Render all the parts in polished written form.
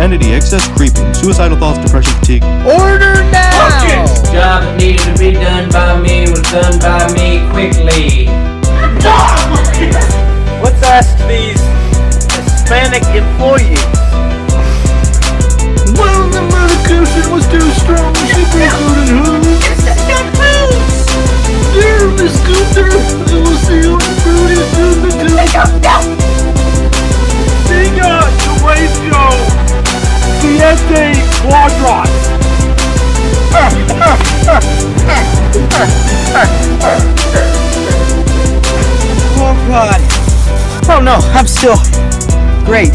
profanity, excess creeping, suicidal thoughts, depression, fatigue. Order now! The job that needed to be done by me was done by me quickly. Let's ask these Hispanic employees. Well, the medication was too strong. She couldn't move. Dear Miss Cooper, I will see you very soon. Venga, Horatio, Siete Quadras. Oh God. Oh no, I'm still great.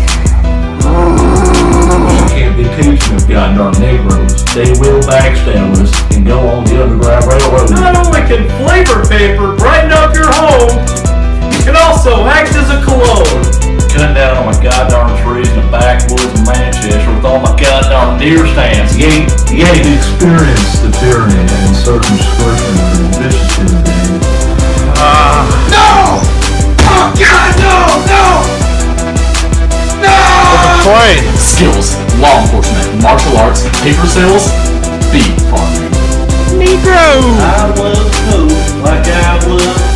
You can't be teaching them goddamn Negroes. They will backstab us and go on the Underground Railroad. Not only can flavor paper brighten up your home, it can also act as a cologne. Cutting down on my goddamn trees in the backwoods of Manchester with all my goddamn deer stands. You ain't experienced the tyranny and circumscription and vicissitude. No! Oh God, no! Play. Skills, law enforcement, martial arts, paper sales, beef farming. Negro! I was cool like I was